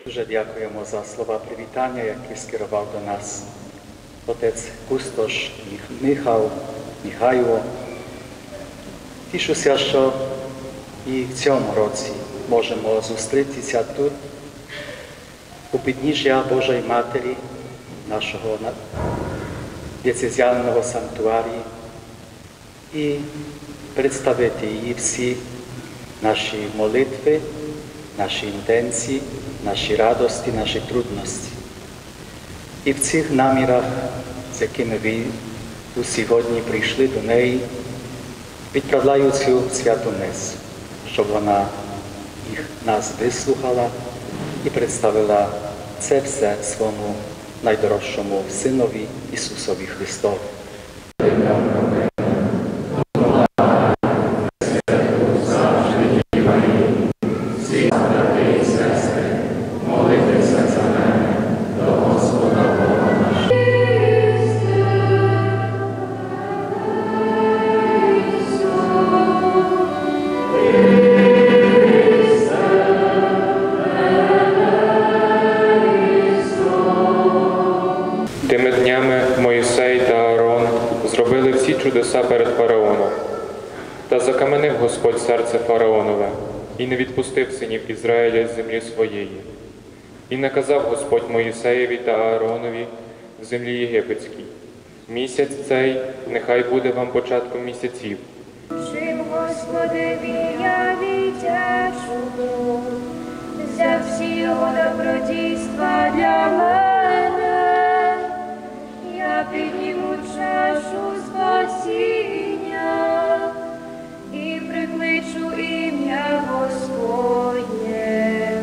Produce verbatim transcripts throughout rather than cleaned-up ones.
Дуже дякуємо за слова привітання, які скерував до нас отець Кустош Михал, Михайло. Тішуся, що і в цьому році можемо зустрітися тут, у підніжжя Божої Матері, нашого дієцезіального санктуарії, і представити її всі наші молитви, наші інтенції, наші радості, наші трудності. І в цих намірах, з якими ви сьогодні прийшли до неї, відправляю цю святу месу, щоб вона їх, нас вислухала і представила це все своєму найдорожчому Синові Ісусові Христові. Тими днями Мойсей та Аарон зробили всі чудеса перед фараоном. Та закаменив Господь серце фараонове і не відпустив синів Ізраїля з землі своєї. І наказав Господь Моїсеєві та Ааронові в землі єгипетській: місяць цей нехай буде вам початком місяців. Чим Господеві я віддячу за всі його добродійства для мене. Я підніму чашу спасіння і прикличу ім'я Господнє.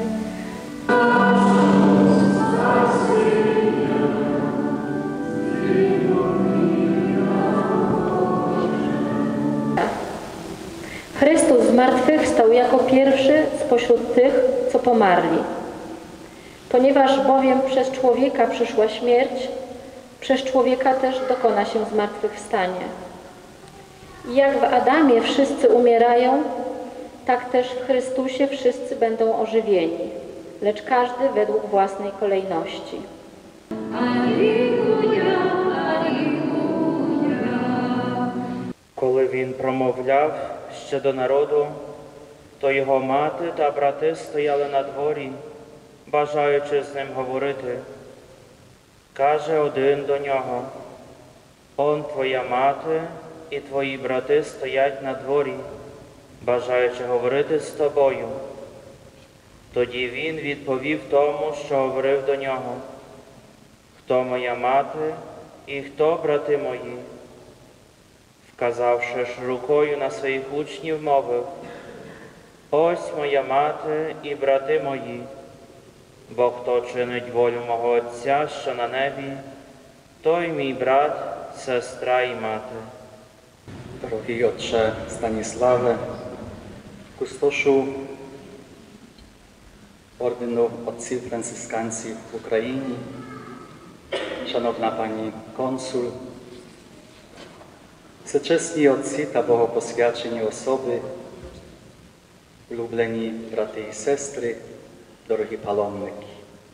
Chrystus zmartwychwstał jako pierwszy spośród tych, co pomarli. Ponieważ bowiem przez człowieka przyszła śmierć, przez człowieka też dokona się zmartwychwstanie. I jak w Adamie wszyscy umierają, tak też w Chrystusie wszyscy będą ożywieni, lecz każdy według własnej kolejności. Алілуя, алілуя. Коли він промовляв ще до народу, то його мати та брати стояли на дворі, бажаючи з ним говорити. Каже один до нього: «Он твоя мати і твої брати стоять на дворі, бажаючи говорити з тобою». Тоді він відповів тому, що говорив до нього: «Хто моя мати і хто брати мої?» Вказавши ж рукою на своїх учнів, мовив: «Ось моя мати і брати мої, бо хто чинить волю мого Отця, що на небі, той мій брат, сестра і мати». Дорогий отче Станіславе, кустошу ордену отців францисканців в Україні, шановна пані консул, всечесні отці та богопосвячені особи, улюблені брати і сестри, дорогі паломники.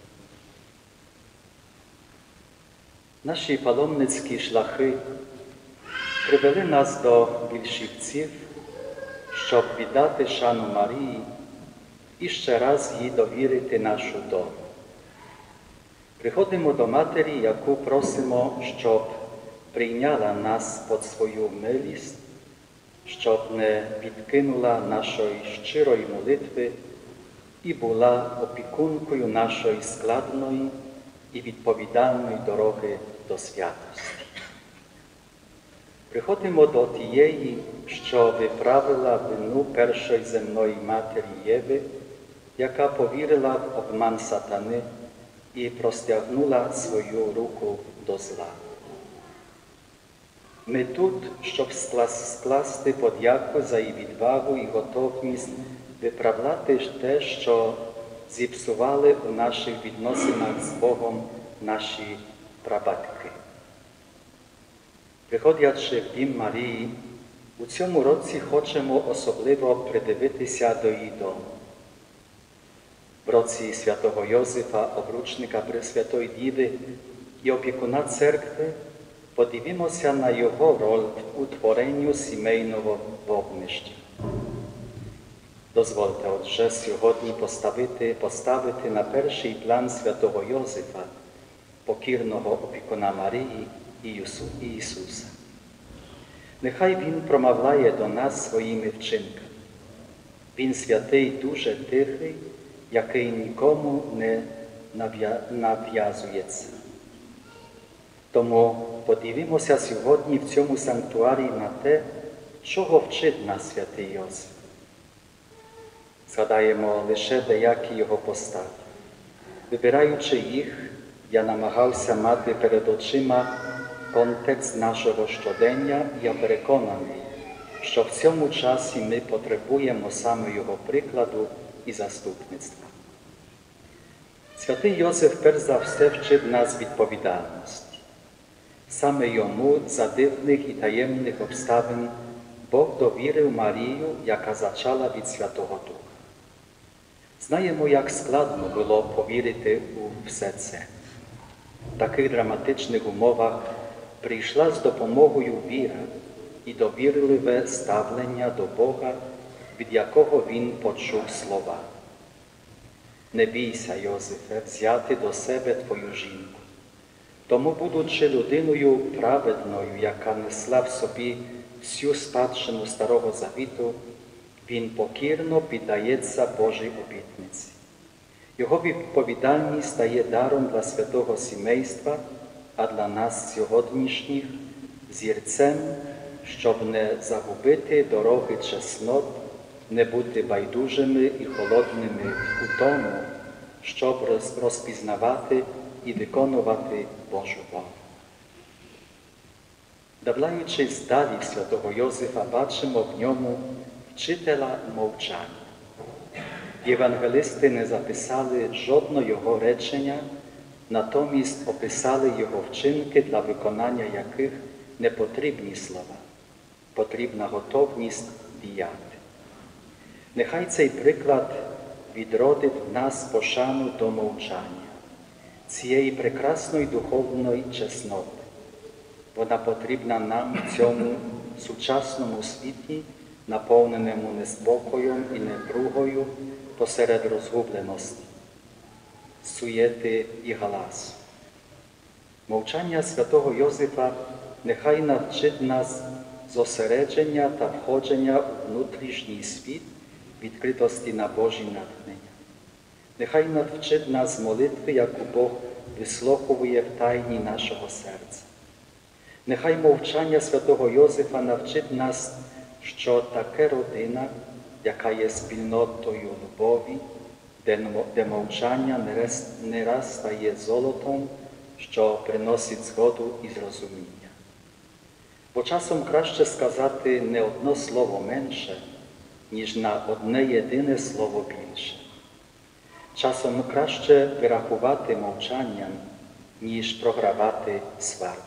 Наші паломницькі шляхи привели нас до Більшівців, щоб віддати шану Марії і ще раз їй довірити нашу долю. Приходимо до Матері, яку просимо, щоб прийняла нас під свою милість, щоб не відкинула нашої щирої молитви і була опікункою нашої складної і відповідальної дороги до святості. Приходимо до тієї, що виправила вину першої земної матері Єви, яка повірила в обман сатани і простягнула свою руку до зла. Ми тут, щоб скласти подяку за її відвагу і готовність виправляти те, що зіпсували у наших відносинах з Богом наші прабатки. Приходячи в Дім Марії, у цьому році хочемо особливо придивитися до її дому. В році святого Йозефа, обручника Пресвятої Діви і опікуна церкви, подивімося на його роль в утворенню сімейного вогнища. Дозвольте, отже, сьогодні поставити, поставити на перший план святого Йозефа, покірного опікуна Марії і Ісуса. Нехай Він промовляє до нас своїми вчинками. Він святий дуже тихий, який нікому не нав'язується. Тому подивімося сьогодні в цьому санктуарії на те, чого вчить нас святий Йозеф. Згадаємо лише деякі його постави. Вибираючи їх, я намагався мати перед очима контекст нашого щодення, і я переконаний, що в цьому часі ми потребуємо саме його прикладу і заступництва. Святий Йозеф перш за все вчить нас відповідальності. Саме йому за дивних і таємних обставин Бог довірив Марію, яка зачала від Святого Духа. Знаємо, як складно було повірити у все це. В таких драматичних умовах прийшла з допомогою віра і довірливе ставлення до Бога, від якого він почув слова. Не бійся, Йозефе, взяти до себе твою жінку. Тому, будучи людиною праведною, яка несла в собі всю спадщину Старого Завіту, він покірно піддається Божій обітниці. Його відповідальність стає даром для святого сімейства, а для нас сьогоднішніх зірцем, щоб не загубити дороги чеснот, не бути байдужими і холодними у тому, щоб розпізнавати і виконувати Божу волю. Дивлячись далі в святого Йозефа, бачимо в ньому вчителя мовчання. Євангелисти не записали жодного його речення, натомість описали його вчинки, для виконання яких не потрібні слова, потрібна готовність діяти. Нехай цей приклад відродить в нас пошану до мовчання, цієї прекрасної духовної чесноти. Вона потрібна нам в цьому сучасному світі, наповненому неспокоєм і напругою посеред розгубленості, суєти і галасу. Мовчання святого Йозефа нехай навчить нас зосередження та входження у внутрішній світ, відкритості на Божі натхнення. Нехай навчить нас молитви, яку Бог вислуховує в тайні нашого серця. Нехай мовчання святого Йозефа навчить нас, що таке родина, яка є спільнотою любові, де мовчання не раз стає золотом, що приносить згоду і зрозуміння. Бо часом краще сказати не одне слово менше, ніж на одне єдине слово більше. Часом краще вирахувати мовчанням, ніж програвати сваркою.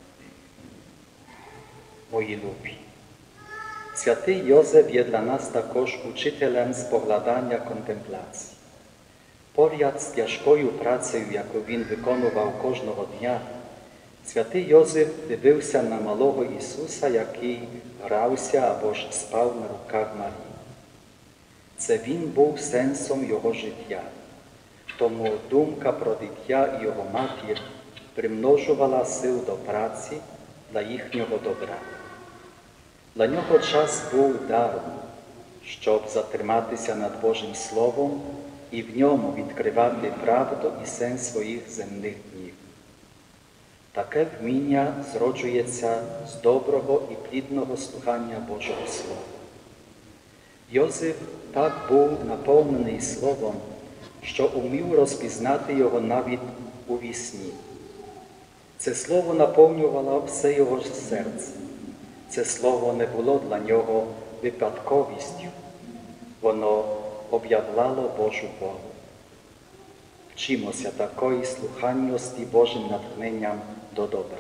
Мої любі, святий Йозеф є для нас також учителем споглядання контемпляції. Поряд з тяжкою працею, яку він виконував кожного дня, святий Йозеф дивився на малого Ісуса, який грався або ж спав на руках Марії. Це він був сенсом його життя. Тому думка про дитя і його матір примножувала сил до праці для їхнього добра. Для нього час був даром, щоб затриматися над Божим Словом і в ньому відкривати правду і сенс своїх земних днів. Таке вміння зроджується з доброго і плідного слухання Божого Слова. Йозеф так був наповнений Словом, що умів розпізнати його навіть у вісні. Це слово наповнювало все його серце. Це слово не було для нього випадковістю. Воно об'являло Божу волю. Вчимося такої слуханності Божим натхненням до добра.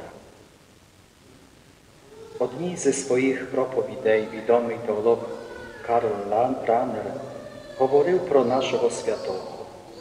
Одній зі своїх проповідей відомий теолог Карл Ранер говорив про нашого святого.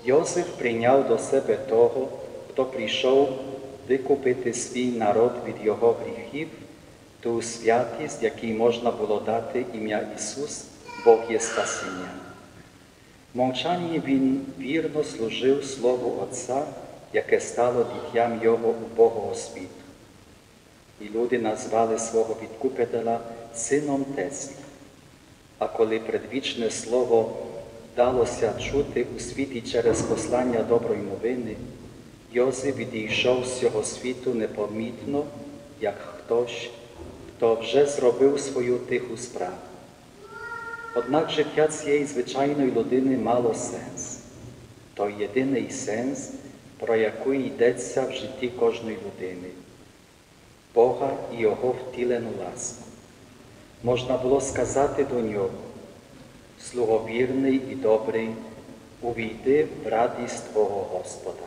Йосиф прийняв до себе того, хто прийшов викупити свій народ від його гріхів, ту святість, якій можна було дати ім'я Ісус, Бог є спасіння. В мовчанні він вірно служив Слову Отця, яке стало дитям його убогого світу. І люди назвали свого відкупителя сином Теслі. А коли предвічне слово далося чути у світі через послання доброї новини, Йосиф відійшов з цього світу непомітно, як хтось, хто вже зробив свою тиху справу. Однак життя цієї звичайної людини мало сенс. Той єдиний сенс, про який йдеться в житті кожної людини. Бога і Його втілену ласку. Можна було сказати до нього: «Слуговірний і добрий, увійди в радість Твого Господа».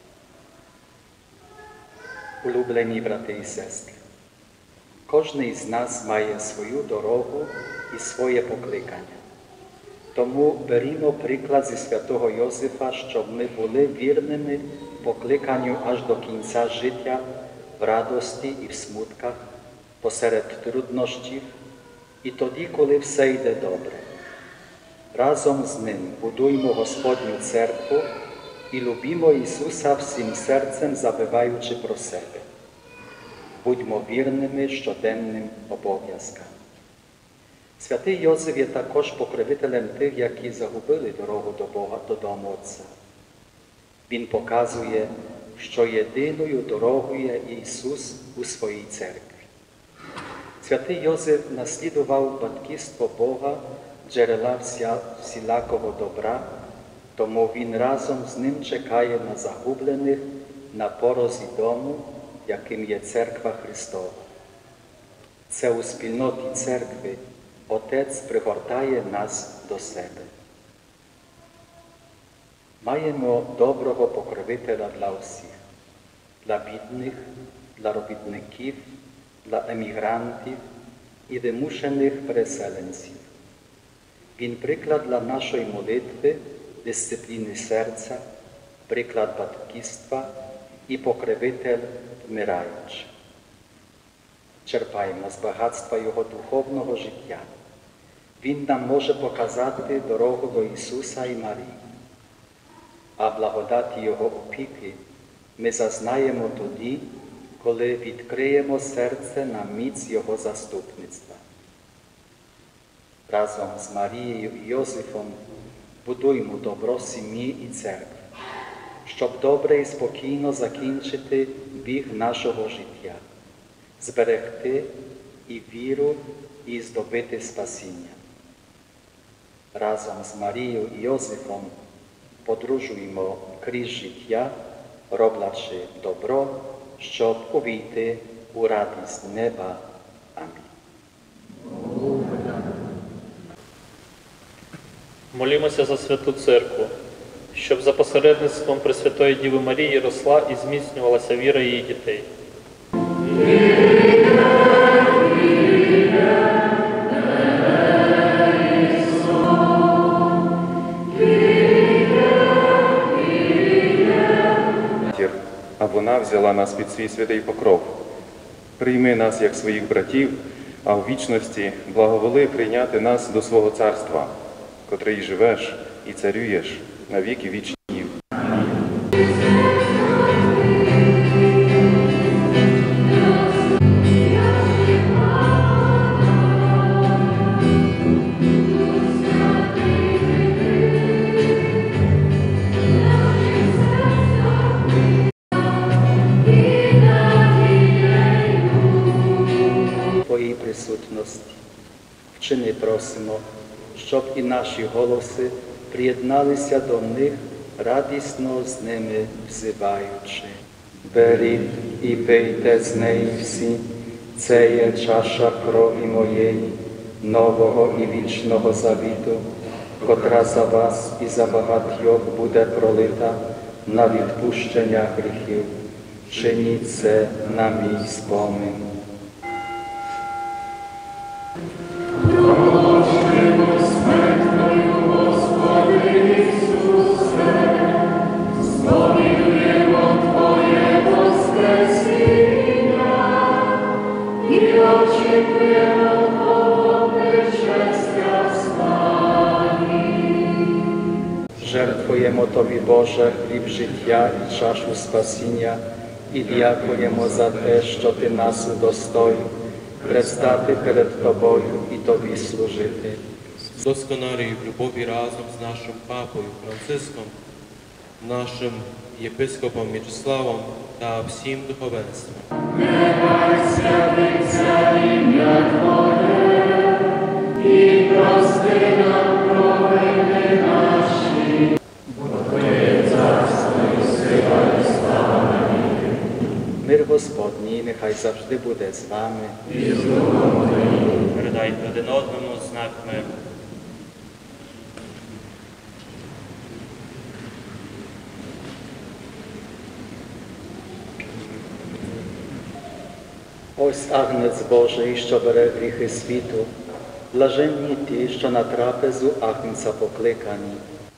Улюблені брати і сестри, кожний з нас має свою дорогу і своє покликання. Тому берімо приклад зі святого Йосифа, щоб ми були вірними покликанню аж до кінця життя в радості і в смутках, посеред труднощів, і тоді, коли все йде добре. Разом з ним будуймо Господню церкву і любімо Ісуса всім серцем, забиваючи про себе. Будьмо вірними щоденним обов'язкам. Святий Йосиф є також покровителем тих, які загубили дорогу до Бога, додому Отця. Він показує, що єдиною дорогою є Ісус у своїй церкві. Святий Йосиф наслідував батьківство Бога, джерела всілякого добра, тому він разом з ним чекає на загублених на порозі дому, яким є Церква Христова. Це у спільноті церкви Отець пригортає нас до себе. Маємо доброго покровителя для усіх, для бідних, для робітників, для емігрантів і вимушених переселенців. Він приклад для нашої молитви, дисципліни серця, приклад батьківства і покровитель вмираючих. Черпаємо з багатства Його духовного життя. Він нам може показати дорогу до Ісуса і Марії. А благодаті Його опіки ми зазнаємо тоді, коли відкриємо серце на міць Його заступництва. Разом з Марією і Йосифом будуймо добро сім'ї і церкви, щоб добре і спокійно закінчити біг нашого життя, зберегти і віру, і здобити спасіння. Разом з Марією і Йосифом подорожуємо крізь життя, роблячи добро, щоб увійти у радість неба. Амінь. Молімося за Святу Церкву, щоб за посередництвом Пресвятої Діви Марії росла і зміцнювалася віра її дітей. А вона взяла нас під свій святий покров. Прийми нас як своїх братів, а в вічності благоволи прийняти нас до свого царства, котрий живеш і царюєш на віки вічні. Твоїй присутності. Вчини просимо, щоб і наші голоси приєдналися до них, радісно з ними взиваючи. Беріть і пийте з неї всі, це є чаша крові моєї, нового і вічного завіту, котра за вас і за багатьох буде пролита на відпущення гріхів. Чиніть це на мій спомин. Господи Ісусе, Дякуємо Тобі, Боже, хліб життя і чашу спасіння, і дякуємо за те, що Ти нас удостоїв предстати перед Тобою і Тобі служити. Досконалій в любові разом з нашим папою Франциском, нашим єпископом Мячеславом та всім духовенством. Мир Господній, нехай завжди буде з вами. Передайте один одному знак миру. Ось Агнець Божий, що бере гріхи світу, блаженні ті, що на трапезу Агнця покликані.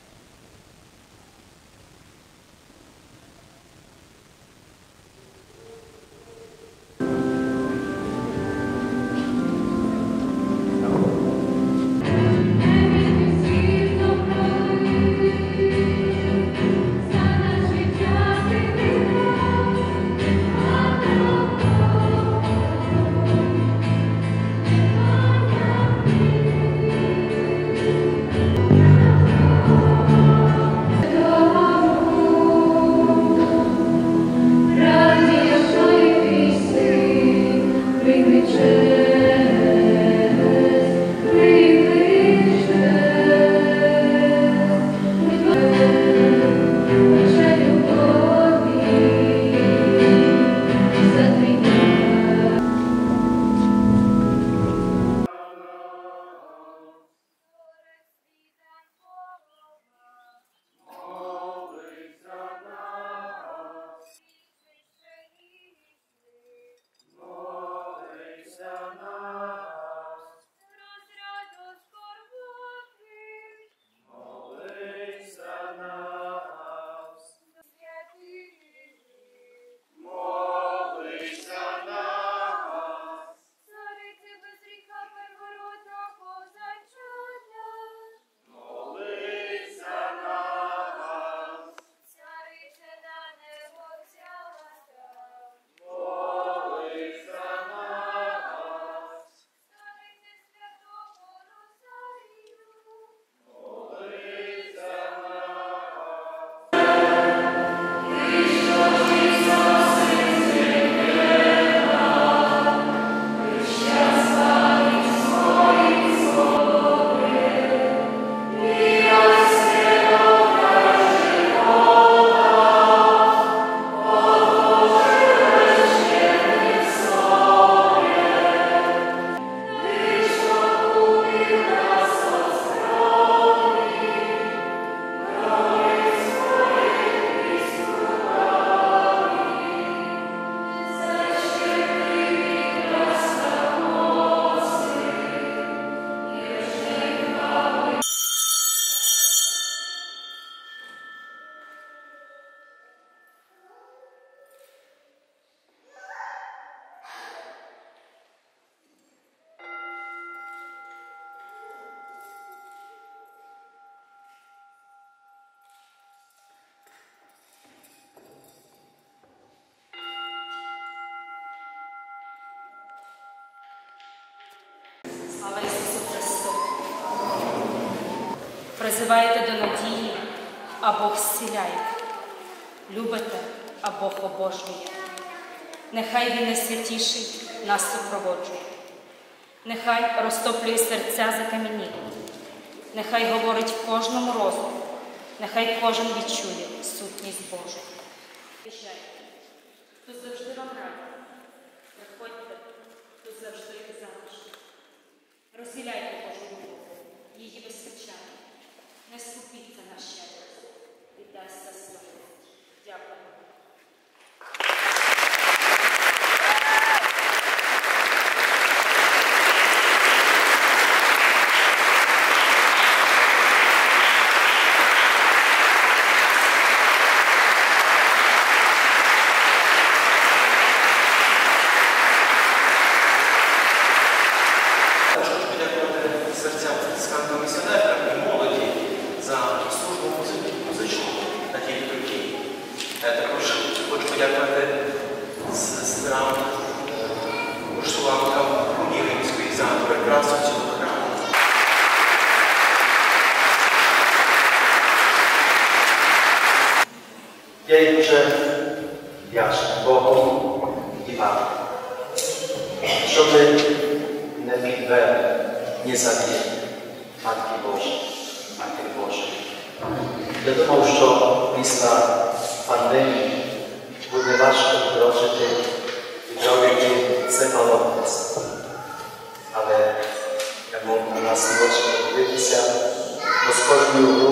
Слава Ісусу Христу! Призиваєте до надії, а Бог зціляє. Любите, а Бог обожнює. Нехай Він найсвятіший нас супроводжує. Нехай розтоплює серця закам'янілі. Нехай говорить в кожному розумі. Нехай кожен відчує сутність Божу. Приїжджайте, тут завжди вам раді. Приходьте, тут завжди залиште. Розділяйте Божу любов, її вистачає. Не скупіться на щедрість, віддасться своє. Дякую. Серця францисканського місіонера і молоді за службу музичну. Також хочу подякувати сестрам Урсуланкам Унії Римської за прекрасу цього храму. Я їм дуже вдячний Богу і вам, що ви не підвели, не забили Матки Божої, Матері Божої. Я думав, що після пандемії буде важко відроджити, відробити цефалопис. Але я можу на нас очі подивитися, Господню руку